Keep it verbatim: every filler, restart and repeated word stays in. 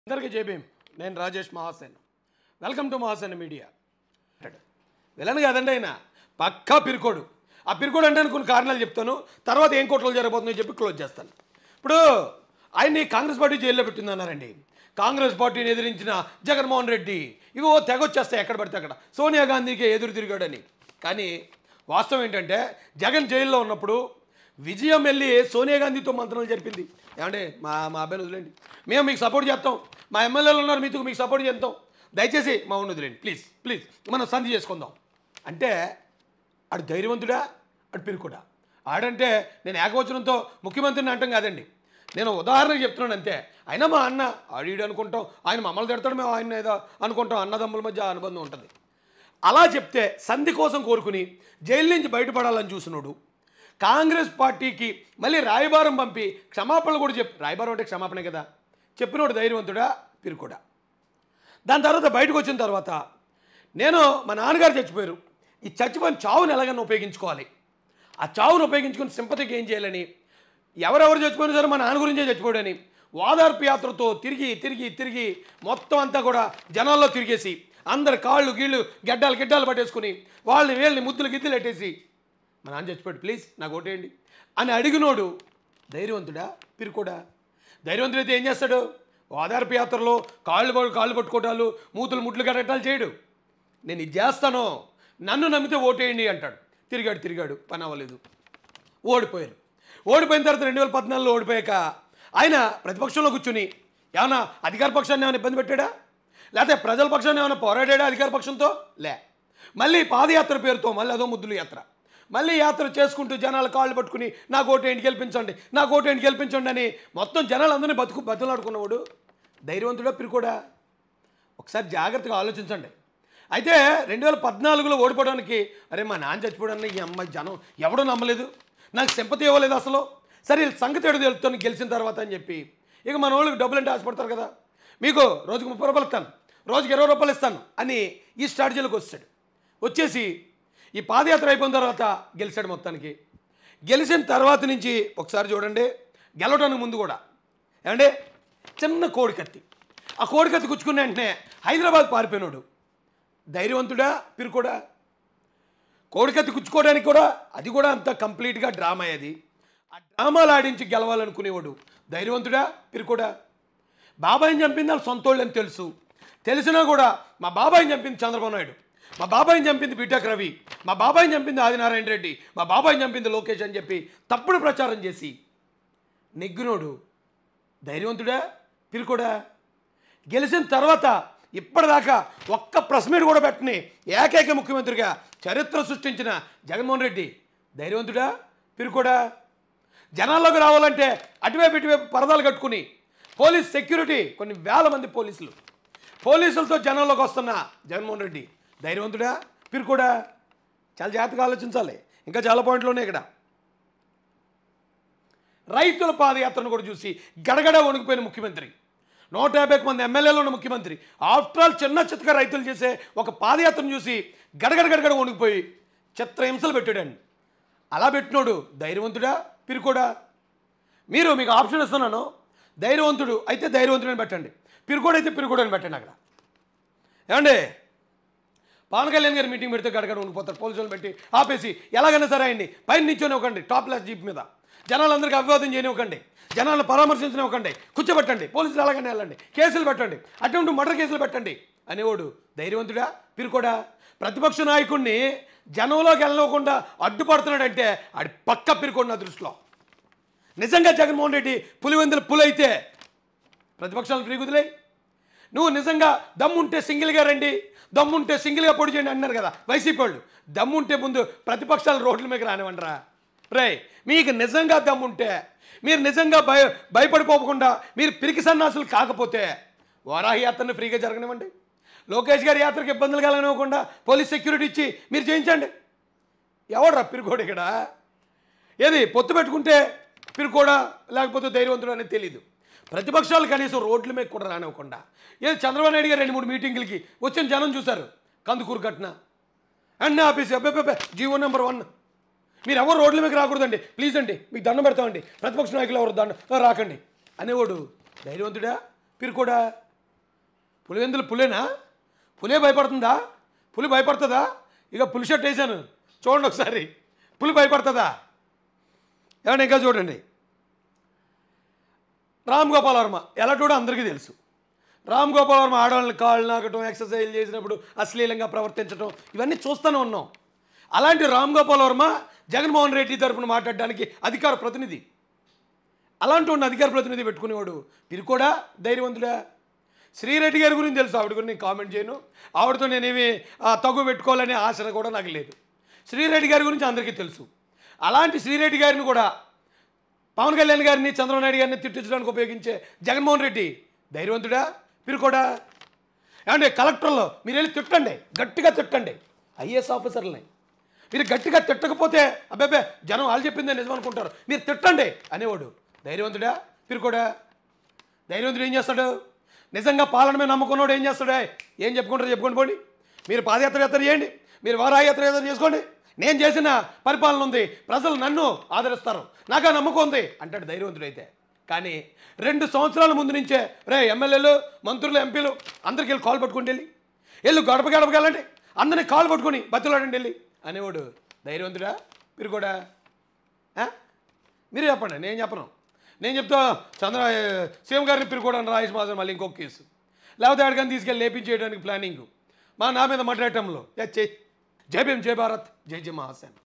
అందరికీ జేబీఎం నేను Rajesh Mahasena welcome to Mahasena media villain కాదండి ఆయన పక్కా పిరికోడు ఆ పిరికోడు అంటే కొన్ని కారణాలు చెప్తాను తర్వాత ఏం కోట్లు జరగబోతుందో చెప్పి క్లోజ్ చేస్తాను ఇప్పుడు ఆయన్ని కాంగ్రెస్ పార్టీ జైల్లో పెట్టిందన్నారండి కాంగ్రెస్ పార్టీని ఎదిరించిన జగన్మోహన్ రెడ్డి ఇవో తెగొచ్చేస్తాయి ఎక్కడ పడితే అక్కడ సోనియా గాంధీకి ఎదురు తిరిగాడని కానీ వాస్తవం ఏంటంటే జగన్ జైల్లో ఉన్నప్పుడు విజయం వెళ్ళి సోనియా గాంధీతో మంత్రాలు జరిపింది ఏమంటే మా మా అబ్బాయిని వదిలేండి మేము మీకు సపోర్ట్ చేస్తాం మా ఎమ్మెల్యేలు ఉన్నారు మీతో మీకు సపోర్ట్ చేస్తాం దయచేసి మా ఉన్న వదిలేండి ప్లీజ్ ప్లీజ్ మనం సంధి చేసుకుందాం అంటే ఆడు ధైర్యవంతుడా అటు పిరుకుడా ఆడంటే నేను ఏకవచనంతో ముఖ్యమంత్రిని అంటాం కాదండి నేను ఉదాహరణకు చెప్తున్నాను అంతే అయినా మా అన్న ఆడీడు అనుకుంటాం ఆయన మమ్మల్ని తిడతాడు మేము ఆయన ఏదో అనుకుంటాం అన్నదమ్ముల మధ్య అనుబంధం ఉంటుంది అలా చెప్తే సంధి కోసం కోరుకుని జైలు నుంచి బయటపడాలని చూసినోడు కాంగ్రెస్ పార్టీకి మళ్ళీ రాయబారం పంపి క్షమాపణలు కూడా చెప్పి రాయబారం అంటే క్షమాపణే కదా చెప్పినోడు ధైర్యవంతుడా పిరుకుడా దాని తర్వాత బయటకు వచ్చిన తర్వాత నేను మా నాన్నగారు చచ్చిపోయారు ఈ చచ్చిపోయిన చావును ఎలాగైనా ఉపయోగించుకోవాలి ఆ చావును ఉపయోగించుకుని సింపతికి ఏం చేయాలని ఎవరెవరు చచ్చిపోయినా సరే మా నాన్న గురించే చచ్చిపోయాడని ఓదార్పు యాత్రతో తిరిగి తిరిగి తిరిగి మొత్తం అంతా కూడా జనాల్లో తిరిగేసి అందరు కాళ్ళు గీళ్ళు గడ్డాలు గిడ్డాలు పట్టేసుకుని వాళ్ళని వీళ్ళని ముద్దులు గిద్దులు పెట్టేసి మా నాన్న చచ్చిపోయాడు ప్లీజ్ నాకు ఓటేయండి అని అడిగినోడు ధైర్యవంతుడా పిరుకోడా ధైర్యవంతుడైతే ఏం చేస్తాడు ఓదార్పు యాత్రలో కాళ్ళు కాళ్ళు పట్టుకోవటాలు మూతులు ముట్లు కట్టడాలు చేయడు నేను ఇది చేస్తాను నన్ను నమ్మితే ఓటేయండి అంటాడు తిరిగాడు తిరిగాడు పని అవ్వలేదు ఓడిపోయారు ఓడిపోయిన తర్వాత రెండు వేల పద్నాలుగులో ఓడిపోయాక ఆయన ప్రతిపక్షంలో కూర్చుని ఏమన్నా అధికార పక్షాన్ని ఏమైనా ఇబ్బంది పెట్టాడా లేకపోతే ప్రజల పక్షాన్ని ఏమైనా పోరాడాడా అధికార పక్షంతో లే మళ్ళీ పాదయాత్ర పేరుతో మళ్ళీ అదో ముద్దులు యాత్ర మళ్ళీ యాత్ర చేసుకుంటూ జనాలు కాళ్ళు పట్టుకుని నాకు ఓటేంటి గెలిపించండి నాకు ఓటేంటి గెలిపించండి అని మొత్తం జనాలు అందరినీ బతుకు బతులాడుకున్నవాడు ధైర్యవంతుడా పిరుకోడా ఒకసారి జాగ్రత్తగా ఆలోచించండి అయితే రెండు వేల పద్నాలుగులో ఓడిపోవడానికి అరే మా నాన్న చచ్చిపోవడానికి ఈ అమ్మాయి జనం ఎవడో నమ్మలేదు నాకు సింపతి ఇవ్వలేదు అసలు సరే సంగతి ఏడు తెలుపుతాను గెలిచిన తర్వాత అని చెప్పి ఇక మన వాళ్ళకి డబ్బులు అంటే ఆశపడతారు కదా మీకు రోజుకు ముప్పై రూపాయలు ఇస్తాను రోజుకి ఇరవై రూపాయలు ఇస్తాను అని ఈ స్ట్రాటజీలోకి వచ్చాడు వచ్చేసి ఈ పాదయాత్ర అయిపోయిన తర్వాత గెలిచాడు మొత్తానికి గెలిచిన తర్వాత నుంచి ఒకసారి చూడండి గెలవడానికి ముందు కూడా ఏమంటే చిన్న కోడికత్తి ఆ కోడికత్తి కుచ్చుకున్న వెంటనే హైదరాబాద్ పారిపోయినాడు ధైర్యవంతుడా పిరుకోడా కోడికత్తి కుచ్చుకోవడానికి కూడా అది కూడా అంత కంప్లీట్గా డ్రామా అది ఆ డ్రామాలు ఆడించి గెలవాలనుకునేవాడు ధైర్యవంతుడా పిరుకోడా బాబాయిని చంపింది వాళ్ళు సొంత వాళ్ళని తెలుసు తెలిసినా కూడా మా బాబాయిని చంపింది చంద్రబాబు నాయుడు మా బాబాయిని చంపింది బీటెక్ రవి మా బాబాయిని చంపింది ఆదినారాయణ రెడ్డి మా బాబాయిని చంపింది లోకేష్ అని చెప్పి తప్పుడు ప్రచారం చేసి నెగ్గినోడు ధైర్యవంతుడా పిరుకోడా గెలిచిన తర్వాత ఇప్పటిదాకా ఒక్క ప్రెస్ మీట్ కూడా పెట్టని ఏకైక ముఖ్యమంత్రిగా చరిత్ర సృష్టించిన జగన్మోహన్ రెడ్డి ధైర్యవంతుడా పిరుకోడా జనాల్లోకి రావాలంటే అటువైపు ఇటువైపు పరదాలు కట్టుకుని పోలీస్ సెక్యూరిటీ కొన్ని వేల మంది పోలీసులు పోలీసులతో జనాల్లోకి వస్తున్న జగన్మోహన్ రెడ్డి ధైర్యవంతుడా పిరుకోడా చాలా జాగ్రత్తగా ఆలోచించాలి ఇంకా చాలా పాయింట్లు ఉన్నాయి ఇక్కడ రైతుల పాదయాత్రను కూడా చూసి గడగడ వణికిపోయిన ముఖ్యమంత్రి నూట యాభై మంది ఎమ్మెల్యేలు ఉన్న ముఖ్యమంత్రి ఆఫ్టర్ ఆల్ చిన్న చిత్తగా రైతులు చేసే ఒక పాదయాత్రను చూసి గడగడ గడగడ వణికిపోయి చిత్రహింసలు పెట్టాడండి అలా పెట్టినోడు ధైర్యవంతుడా పిరుకోడా మీరు మీకు ఆప్షన్ ఇస్తున్నాను ధైర్యవంతుడు అయితే ధైర్యవంతుడని పెట్టండి పిరుకోడు అయితే పిరుకోడు అని పెట్టండి అక్కడ ఏమండి పవన్ కళ్యాణ్ గారు మీటింగ్ పెడితే గడగడ ఉండిపోతారు పోలీసులు పెట్టి ఆపేసి ఎలాగైనా సరే ఆయన్ని పైన నిల్చొనివ్వకండి టాప్ క్లాస్ జీప్ మీద జనాలందరికీ అభివాదం చేయనివ్వకండి జనాలను పరామర్శించనివ్వకండి కూర్చోబెట్టండి పోలీసులు ఎలాగైనా వెళ్ళండి కేసులు పెట్టండి అటువంటి మర్డర్ కేసులు పెట్టండి అనేవాడు ధైర్యవంతుడా పిరుకోడా ప్రతిపక్ష నాయకుడిని జనంలోకి వెళ్ళకుండా అడ్డుపడుతున్నాడంటే ఆడి పక్క పిరుకోడు నా దృష్టిలో నిజంగా జగన్మోహన్ రెడ్డి పులివెందులు పులైతే ప్రతిపక్షాలు ఫ్రీ కుదిలే నువ్వు నిజంగా దమ్ముంటే సింగిల్గా రండి దమ్ముంటే సింగిల్గా పొడి చేయండి అన్నారు కదా వైసీపీ వాళ్ళు దమ్ముంటే ముందు ప్రతిపక్షాలు రోడ్ల మీద రానివ్వండిరా రే మీకు నిజంగా దమ్ముంటే మీరు నిజంగా భయ భయపడిపోకుండా మీరు పిరికి సన్నాసులు కాకపోతే వారాహి యాత్రను ఫ్రీగా జరగనివ్వండి లోకేష్ గారి యాత్రకు ఇబ్బందులు కలగనివ్వకుండా పోలీస్ సెక్యూరిటీ ఇచ్చి మీరు చేయించండి ఎవడ్రా పిరుకోడు ఇక్కడ ఏది పొత్తు పెట్టుకుంటే పిరుకోడా లేకపోతే ధైర్యవంతుడు అనేది తెలీదు ప్రతిపక్షాలు కనీసం రోడ్ల మీద కూడా రానివ్వకుండా ఏది చంద్రబాబు నాయుడు గారు రెండు మూడు మీటింగులకి వచ్చిన జనం చూశారు కందుకూరు ఘటన అన్న ఆఫీస్ అబ్బాయి జీవో నెంబర్ వన్ మీరు ఎవరు రోడ్ల మీద రాకూడదండి ప్లీజ్ అండి మీకు దండం పెడతామండి ప్రతిపక్ష నాయకులు ఎవరు దండం రాకండి అనేవాడు ధైర్యవంతుడా పిరుకోడా పులివెందులు పులేనా? పులే భయపడుతుందా? పులి భయపడుతుందా? ఇక పులి షర్ట్ వేసాను చూడండి ఒకసారి. పులి భయపడుతుందా? ఏమన్నా ఇంకా చూడండి. రామ్ గోపాల్ వర్మ ఎలాంటి అందరికీ తెలుసు. రామ్ గోపాల్ వర్మ ఆడవాళ్ళని కాళ్ళు నాకటం, ఎక్సర్సైజ్ చేసినప్పుడు అశ్లీలంగా ప్రవర్తించడం ఇవన్నీ చూస్తూనే ఉన్నాం. అలాంటి రామ్ గోపాల్ వర్మ జగన్మోహన్ రెడ్డి తరఫున మాట్లాడడానికి అధికార ప్రతినిధి. అలాంటి ఉన్న అధికార ప్రతినిధి పెట్టుకునేవాడు పిరుకోడా ధైర్యవంతుడా? శ్రీరెడ్డి గారి గురించి తెలుసు, ఆవిడ గురించి నేను కామెంట్ చేయను. ఆవిడతో నేనేమి తగు పెట్టుకోవాలనే ఆశ కూడా నాకు లేదు. శ్రీరెడ్డి గారి గురించి అందరికీ తెలుసు. అలాంటి శ్రీరెడ్డి గారిని కూడా పవన్ కళ్యాణ్ గారిని, చంద్రబాబు నాయుడు గారిని తిట్టించడానికి ఉపయోగించే జగన్మోహన్ రెడ్డి ధైర్యవంతుడా పిరుకోడా? ఏమంటే కలెక్టర్లో మీరు వెళ్ళి తిట్టండి, గట్టిగా తిట్టండి ఐఏఎస్ ఆఫీసర్లని. మీరు గట్టిగా తిట్టకపోతే అబ్బాబే జనం వాళ్ళు చెప్పిందే నిజం అనుకుంటారు, మీరు తిట్టండి అనేవాడు ధైర్యవంతుడా పిరుకోడా? ధైర్యవంతుడు ఏం చేస్తాడు? నిజంగా పాలన మీద నమ్ముకున్నాడు ఏం చేస్తాడు? ఏం చెప్పుకుంటారు చెప్పుకోండి పోండి. మీరు పాదయాత్ర యాత్ర చేయండి, మీరు వారాయాత్ర యాత్ర చేసుకోండి. నేను చేసిన పరిపాలన ఉంది, ప్రజలు నన్ను ఆదరిస్తారు, నాకు ఆ నమ్మకం ఉంది అంటాడు ధైర్యవంతుడైతే. కానీ రెండు సంవత్సరాల ముందు నుంచే రే ఎమ్మెల్యేలు, మంత్రులు, ఎంపీలు అందరికి వెళ్ళి కాల్ పట్టుకుని వెళ్ళి వెళ్ళు గడప గడపకెళ్ళండి, అందరినీ కాల్ పట్టుకొని బతులాడండి వెళ్ళి అనేవాడు ధైర్యవంతుడా పిరుకోడా? మీరు చెప్పండి, నేను చెప్పను. నేను చెప్తా చంద్ర సీఎం గారిని పిరుకోవడానికి రాజేష్ మహాసేన మళ్ళీ ఇంకొక కేసు, లేకపోతే ఆడికని తీసుకెళ్ళి లేపించేయడానికి ప్లానింగ్ మా నా మీద మాట్లాడటంలో. జై భీమ్, జై భారత్, జై జై మహాసేన.